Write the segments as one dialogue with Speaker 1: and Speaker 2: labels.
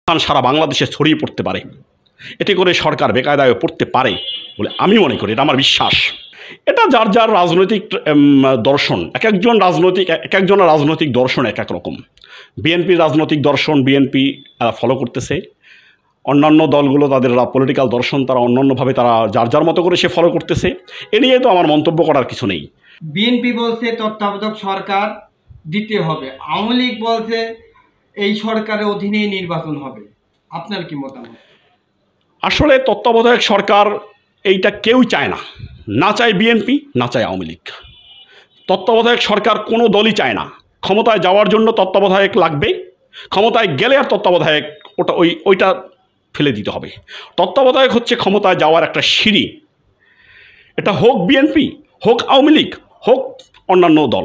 Speaker 1: সারা বাংলাদেশে ছড়িয়ে পড়তে পারে, এতে করে সরকার বেকায়দায় পড়তে পারে বলে আমি মনে করি, এটা আমার বিশ্বাস। এটা যার যার রাজনৈতিক দর্শন, এক একজনের রাজনৈতিক দর্শন এক এক রকম। বিএনপির রাজনৈতিক দর্শন বিএনপি ফলো করতেছে, অন্যান্য দলগুলো তাদের পলিটিক্যাল দর্শন তারা অন্যান্যভাবে তারা যার যার মতো করে সে ফলো করতেছে। এ নিয়ে তো আমার মন্তব্য করার কিছু নেই।
Speaker 2: বিএনপি বলছে তত্ত্বাবধায়ক সরকার দিতে হবে, আওয়ামী লীগ বলছে এই সরকারের অধীনেই নির্বাচন হবে, আপনার কি মতামত?
Speaker 1: আসলে তত্ত্বাবধায়ক সরকার এইটা কেউই চায় না, না চায় বিএনপি, না চায় আওয়ামী লীগ। তত্ত্বাবধায়ক সরকার কোনো দলই চায় না। ক্ষমতায় যাওয়ার জন্য তত্ত্বাবধায়ক লাগবে, ক্ষমতায় গেলে আর তত্ত্বাবধায়ক ওইটা ফেলে দিতে হবে। তত্ত্বাবধায়ক হচ্ছে ক্ষমতায় যাওয়ার একটা সিঁড়ি। এটা হোক বিএনপি, হোক আওয়ামী লীগ, হোক অন্যান্য দল।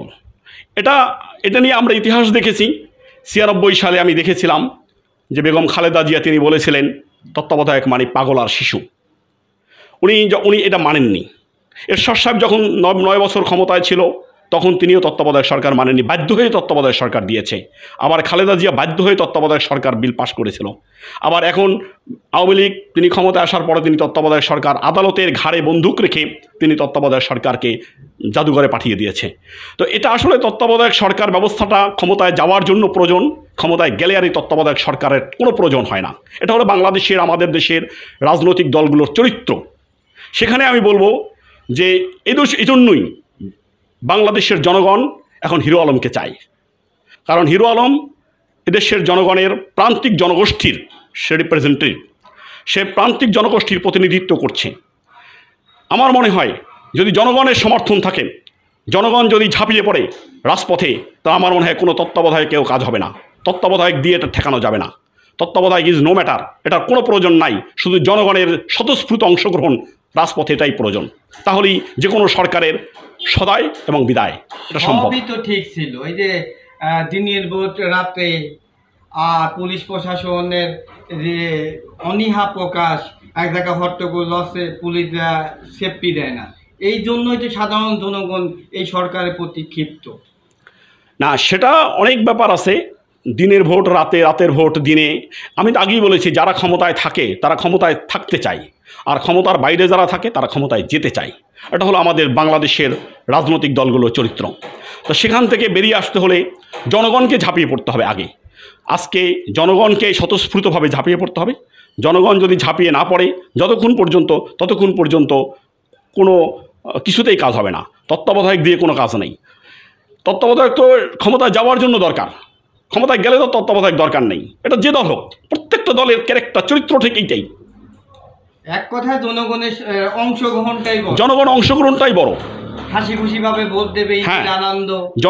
Speaker 1: এটা নিয়ে আমরা ইতিহাস দেখেছি। 96 সালে আমি দেখেছিলাম যে বেগম খালেদা জিয়া তিনি বলেছিলেন তত্ত্বাবধায়ক মানে পাগল আর শিশু। উনি এটা মানেননি। এরশাদ সাহেব যখন 9 বছর ক্ষমতায় ছিল তখন তিনিও তত্ত্বাবধায়ক সরকার মানেননি, বাধ্য হয়ে তত্ত্বাবধায়ক সরকার দিয়েছে। আবার খালেদা জিয়া বাধ্য হয়ে তত্ত্বাবধায়ক সরকার বিল পাশ করেছিল। আবার এখন আওয়ামী লীগ তিনি ক্ষমতায় আসার পরে তিনি তত্ত্বাবধায়ক সরকার, আদালতের ঘাড়ে বন্দুক রেখে তিনি তত্ত্বাবধায়ক সরকারকে জাদুঘরে পাঠিয়ে দিয়েছে। তো এটা আসলে তত্ত্বাবধায়ক সরকার ব্যবস্থাটা ক্ষমতায় যাওয়ার জন্য প্রয়োজন, ক্ষমতায় গেলে আর এই তত্ত্বাবধায়ক সরকারের কোনো প্রয়োজন হয় না। এটা হলো বাংলাদেশের, আমাদের দেশের রাজনৈতিক দলগুলোর চরিত্র। সেখানে আমি বলবো যে এই জন্যই বাংলাদেশের জনগণ এখন হিরো আলমকে চায়। কারণ হিরো আলম এদেশের জনগণের প্রান্তিক জনগোষ্ঠীর সে রিপ্রেজেন্টেটিভ, সে প্রান্তিক জনগোষ্ঠীর প্রতিনিধিত্ব করছে। আমার মনে হয় যদি জনগণের সমর্থন থাকে, জনগণ যদি ঝাঁপিয়ে পড়ে রাজপথে, তা আমার মনে হয় কোনো তত্ত্বাবধায়কেও কাজ হবে না। তত্ত্বাবধায়ক দিয়ে এটা ঠেকানো যাবে না। তত্ত্বাবধায়ক ইজ নো ম্যাটার, এটার কোনো প্রয়োজন নাই। শুধু জনগণের স্বতঃস্ফূর্ত অংশগ্রহণ রাজপথে, এটাই প্রয়োজন। তাহলেই যে কোনো সরকারের সদায় এবং বিদায় এটা সম্ভব।
Speaker 2: সবই তো ঠিক ছিল, এই যে দিনের ভোট রাতে আর পুলিশ প্রশাসনের যে অনীহা প্রকাশ, এক জায়গা হট্টগোল লসে পুলিশ সেফটি দেয় না, এই জন্যই তো সাধারণ জনগণ এই সরকারের প্রতি ক্ষিপ্ত।
Speaker 1: না, সেটা অনেক ব্যাপার আছে। দিনের ভোট রাতে, রাতের ভোট দিনে। আমি তো আগেই বলেছি যারা ক্ষমতায় থাকে তারা ক্ষমতায় থাকতে চায়, আর ক্ষমতার বাইরে যারা থাকে তারা ক্ষমতায় যেতে চায়। এটা হলো আমাদের বাংলাদেশের রাজনৈতিক দলগুলোর চরিত্র। তো সেখান থেকে বেরিয়ে আসতে হলে জনগণকে ঝাঁপিয়ে পড়তে হবে আগে। আজকে জনগণকে স্বতঃস্ফূর্তভাবে ঝাঁপিয়ে পড়তে হবে। জনগণ যদি ঝাঁপিয়ে না পড়ে ততক্ষণ পর্যন্ত কোনো কিছুতেই কাজ হবে না। তত্ত্বাবধায়ক দিয়ে কোনো কাজ নেই। তত্ত্বাবধায়ক তো ক্ষমতায় যাওয়ার জন্য দরকার, ক্ষমতায় গেলে তো তত্ত্বাবধায়ক দরকার নেই। এটা যে দল হোক, প্রত্যেকটা দলের ক্যারেক্টার চরিত্র ঠিক এইটাই।
Speaker 2: এক কথায় জনগণের
Speaker 1: অংশগ্রহণটাই বড়।
Speaker 2: হাসি খুশিভাবে ভোট দেবে, আনন্দ।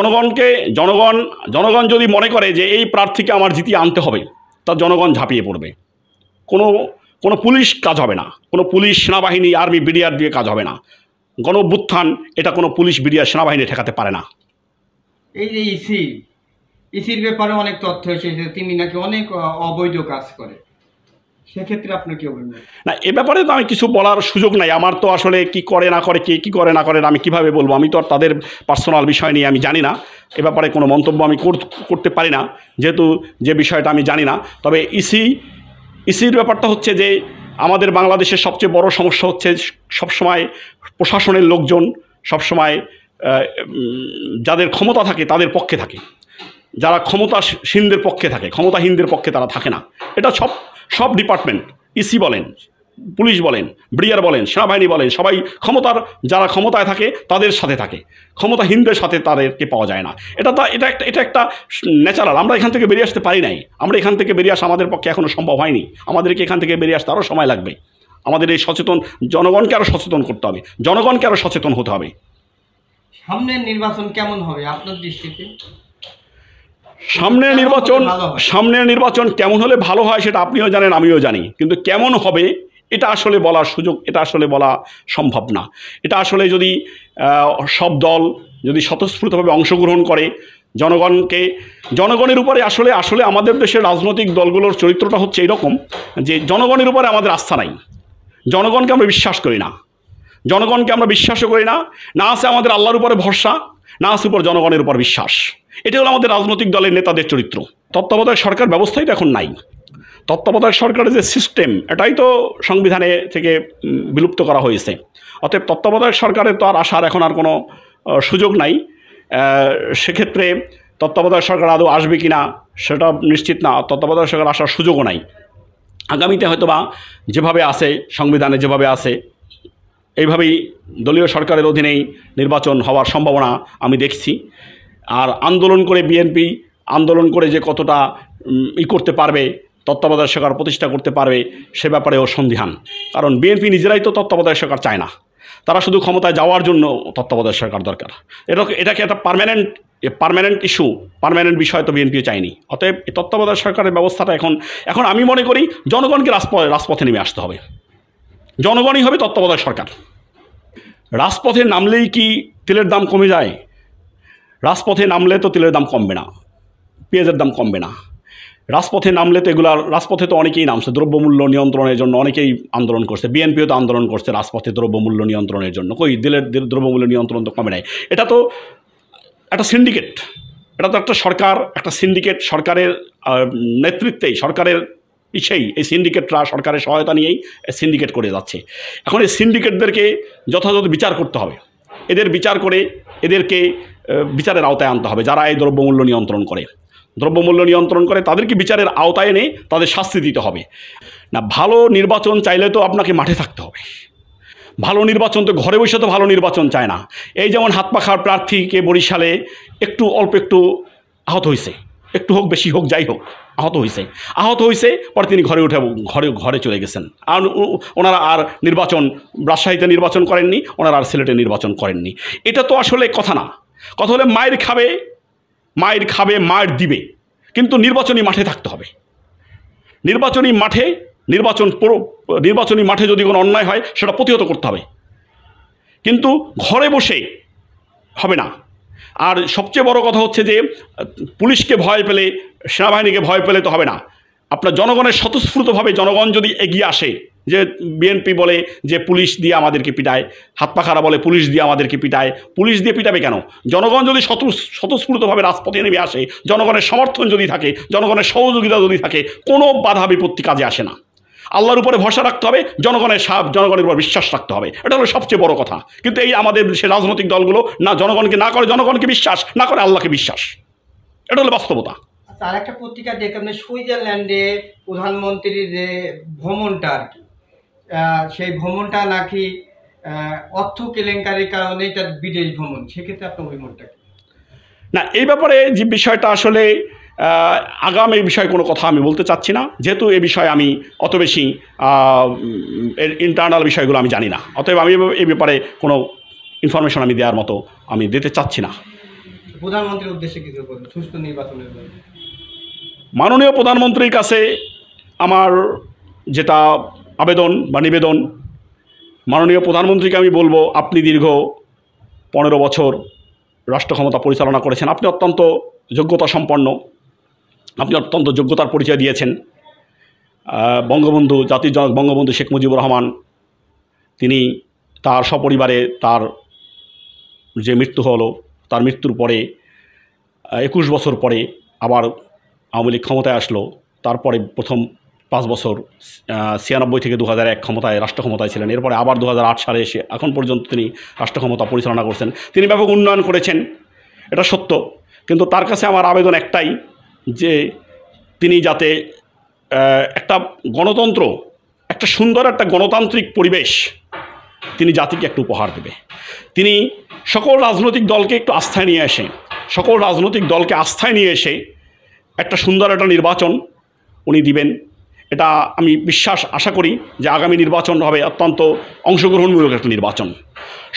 Speaker 1: জনগণ যদি মনে করে যে এই প্রার্থীকে আমার জিতিয়ে আনতে হবে, তা জনগণ ঝাঁপিয়ে পড়বে। কোনো পুলিশ কাজ হবে না, কোনো পুলিশ সেনাবাহিনী আর্মি বিডিআর দিয়ে কাজ হবে না। গণ অভ্যুত্থান এটা কোনো পুলিশ বিডিআর সেনাবাহিনী ঠেকাতে পারে না।
Speaker 2: এই যে ইসির ব্যাপারে অনেক তথ্য এসেছে, তিনি নাকি অনেক অবৈধ কাজ করে, সেক্ষেত্রে আপনার কি বলবেন?
Speaker 1: না, এ ব্যাপারে তো আমি কিছু বলার সুযোগ নাই। আমার তো আসলে কি করে না করে, কে কী করে না করে আমি কিভাবে বলবো? আমি তো আর তাদের পার্সোনাল বিষয় নিয়ে আমি জানি না। এ ব্যাপারে কোনো মন্তব্য আমি করতে পারি না, যেহেতু যে বিষয়টা আমি জানি না। তবে ইসির ব্যাপারটা হচ্ছে যে আমাদের বাংলাদেশের সবচেয়ে বড় সমস্যা হচ্ছে সবসময় প্রশাসনের লোকজন সবসময় যাদের ক্ষমতা থাকে তাদের পক্ষে থাকে, যারা ক্ষমতাসীনদের পক্ষে থাকে, ক্ষমতাহীনদের পক্ষে তারা থাকে না। এটা সব ডিপার্টমেন্ট, ইসি বলেন, পুলিশ বলেন, বিডিআর বলেন, সেনাবাহিনী বলেন, সবাই যারা ক্ষমতায় থাকে তাদের সাথে থাকে, ক্ষমতাহীনদের সাথে তাদেরকে পাওয়া যায় না। এটা একটা ন্যাচারাল। আমরা এখান থেকে বেরিয়ে আসতে পারি নাই। আমরা এখান থেকে বেরিয়ে আসা আমাদের পক্ষে এখনও সম্ভব হয়নি। আমাদেরকে এখান থেকে বেরিয়ে আসতে আরও সময় লাগবে। আমাদের এই জনগণকে আরও সচেতন করতে হবে, জনগণকে আরও সচেতন হতে হবে।
Speaker 2: সামনের নির্বাচন কেমন হবে আপনার দৃষ্টিতে?
Speaker 1: সামনের নির্বাচন কেমন হলে ভালো হয় সেটা আপনিও জানেন, আমিও জানি। কিন্তু কেমন হবে এটা আসলে বলা সম্ভব না। এটা আসলে যদি সব দল যদি স্বতঃস্ফূর্তভাবে অংশগ্রহণ করে, জনগণের উপরে আসলে আমাদের দেশের রাজনৈতিক দলগুলোর চরিত্রটা হচ্ছে এরকম যে জনগণের উপরে আমাদের আস্থা নাই, জনগণকে আমরা বিশ্বাস করি না, জনগণকে আমরা বিশ্বাসও করি না। না আছে আমাদের আল্লাহর উপরে ভরসা, না আছে উপর জনগণের উপর বিশ্বাস। এটা হলো আমাদের রাজনৈতিক দলের নেতাদের চরিত্র। তত্ত্বাবধায়ক সরকার ব্যবস্থাই তো এখন নাই। তত্ত্বাবধায়ক সরকারের যে সিস্টেম এটাই তো সংবিধানে থেকে বিলুপ্ত করা হয়েছে। অতএব তত্ত্বাবধায়ক সরকারের তো আর আসার এখন আর কোনো সুযোগ নাই। সেক্ষেত্রে তত্ত্বাবধায়ক সরকার আদৌ আসবে কি না সেটা নিশ্চিত না, তত্ত্বাবধায়ক সরকার আসার সুযোগও নাই। আগামীতে হয়তোবা যেভাবে আছে সংবিধানে যেভাবে আছে এইভাবেই দলীয় সরকারের অধীনেই নির্বাচন হওয়ার সম্ভাবনা আমি দেখছি। আর আন্দোলন করে বিএনপি আন্দোলন করে যে কতটা করতে পারবে, তত্ত্বাবধায়ক সরকার প্রতিষ্ঠা করতে পারবে সে ব্যাপারেও সন্দিহান। কারণ বিএনপি নিজেরাই তো তত্ত্বাবধায়ক সরকার চায় না, তারা শুধু ক্ষমতায় যাওয়ার জন্য তত্ত্বাবধায়ক সরকার দরকার। এটাকে একটা পার্মানেন্ট ইস্যু, পার্মানেন্ট বিষয় তো বিএনপিও চায়নি। অতএব এই তত্ত্বাবধায়ক সরকারের ব্যবস্থাটা এখন আমি মনে করি জনগণকে রাজপথে নেমে আসতে হবে। জনগণই হবে তত্ত্বাবধায়ক সরকার। রাজপথে নামলেই কি তেলের দাম কমে যায়? রাজপথে নামলে তো তেলের দাম কমবে না, পেঁয়াজের দাম কমবে না। রাজপথে নামলে তো রাজপথে তো অনেকেই নামছে দ্রব্যমূল্য নিয়ন্ত্রণের জন্য, অনেকেই আন্দোলন করছে, বিএনপিও তো আন্দোলন করছে রাজপথে দ্রব্যমূল্য নিয়ন্ত্রণের জন্য। দ্রব্যমূল্য নিয়ন্ত্রণ তো কমে নাই। এটা তো একটা সিন্ডিকেট, এটা তো একটা সরকার, একটা সিন্ডিকেট সরকারের নেতৃত্বেই, সরকারের এই সিন্ডিকেটরা সরকারের সহায়তা নিয়েই সিন্ডিকেট করে যাচ্ছে। এখন এই সিন্ডিকেটদেরকে যথাযথ বিচার করতে হবে, এদের বিচার করে এদেরকে বিচারের আওতায় আনতে হবে। যারা এই দ্রব্যমূল্য নিয়ন্ত্রণ করে তাদেরকে বিচারের আওতায় এনে তাদের শাস্তি দিতে হবে। না, ভালো নির্বাচন চাইলে তো আপনাকে মাঠে থাকতে হবে। ভালো নির্বাচন তো ঘরে বসে তো ভালো নির্বাচন চায় না। এই যেমন হাত পাখার প্রার্থীকে বরিশালে অল্প একটু আহত হয়েছে, একটু হোক বেশি হোক যাই হোক আহত হয়েছে, পরে তিনি ঘরে চলে গেছেন। আর ওনারা আর রাজশাহীতে নির্বাচন করেননি, ওনারা আর সিলেটে নির্বাচন করেননি। এটা তো আসলে কথা না। কথা হলে মায়ের খাবে মায়ের দিবে, কিন্তু নির্বাচনী মাঠে থাকতে হবে। নির্বাচনী মাঠে যদি কোনো অন্যায় হয় সেটা প্রতিহত করতে হবে, কিন্তু ঘরে বসে হবে না। আর সবচেয়ে বড় কথা হচ্ছে যে পুলিশকে ভয় পেলে, সেনাবাহিনীকে ভয় পেলে তো হবে না। আপনার জনগণের স্বতঃস্ফূর্তভাবে জনগণ যদি এগিয়ে আসে, যে বিএনপি বলে যে পুলিশ দিয়ে আমাদেরকে পিটায়, হাত পাখারা বলে পুলিশ দিয়ে আমাদেরকে পিটায়, পুলিশ দিয়ে পিটাবে কেন? জনগণ যদি স্বতঃস্ফূর্তভাবে রাজপথে নেমে আসে, জনগণের সমর্থন যদি থাকে, জনগণের সহযোগিতা যদি থাকে, কোনো বাধা বিপত্তি কাজে আসে না। আল্লাহর উপরে ভরসা রাখতে হবে, জনগণের উপর বিশ্বাস রাখতে হবে, এটা হলো সবচেয়ে বড় কথা। কিন্তু এই আমাদের সে রাজনৈতিক দলগুলো না জনগণকে বিশ্বাস, না করে আল্লাহকে বিশ্বাস, এটা হলো বাস্তবতা।
Speaker 2: আর একটা পত্রিকা দেখলাম যে সুইজারল্যান্ডে প্রধানমন্ত্রীর যে ভ্রমণটা আর কি, সেই ভ্রমণটা নাকি অর্থ কেলেঙ্কারির কারণে এটা বিদেশ ভ্রমণ, সেক্ষেত্রে আপনার অভিমতটা কি?
Speaker 1: না, এই ব্যাপারে যে বিষয়টা আসলে এই বিষয়ে কোনো কথা আমি বলতে চাচ্ছি না, যেহেতু এ বিষয়ে আমি অত বেশি ইন্টারনাল বিষয়গুলো আমি জানি না। অতএব আমি এই ব্যাপারে কোনো ইনফরমেশন আমি দেওয়ার মতো আমি দিতে চাচ্ছি না।
Speaker 2: প্রধানমন্ত্রীর উদ্দেশ্যে কিছু বলুন, সুস্থ নির্বাচনের জন্য।
Speaker 1: মাননীয় প্রধানমন্ত্রীর কাছে আমার যেটা আবেদন বা নিবেদন, মাননীয় প্রধানমন্ত্রীকে আমি বলবো, আপনি দীর্ঘ 15 বছর রাষ্ট্র ক্ষমতা পরিচালনা করেছেন, আপনি অত্যন্ত যোগ্যতা সম্পন্ন, আপনি অত্যন্ত যোগ্যতার পরিচয় দিয়েছেন। জাতির জনক বঙ্গবন্ধু শেখ মুজিবুর রহমান তিনি তার সপরিবারে তার যে মৃত্যু হলো, তার মৃত্যুর পরে 21 বছর পরে আবার আওয়ামী লীগ ক্ষমতায় আসলো। তারপরে প্রথম 5 বছর 96 থেকে 2001 রাষ্ট্র ক্ষমতায় ছিলেন। এরপরে আবার 2008 সালে এসে এখন পর্যন্ত তিনি রাষ্ট্র ক্ষমতা পরিচালনা করছেন। তিনি ব্যাপক উন্নয়ন করেছেন, এটা সত্য। কিন্তু তার কাছে আমার আবেদন একটাই, যে তিনি যাতে একটা সুন্দর একটা গণতান্ত্রিক পরিবেশ তিনি জাতিকে একটু উপহার দেবে। তিনি সকল রাজনৈতিক দলকে একটু আস্থায় নিয়ে এসে একটা সুন্দর একটা নির্বাচন উনি দিবেন। এটা আমি আশা করি যে আগামী নির্বাচন হবে অত্যন্ত অংশগ্রহণমূলক একটা নির্বাচন।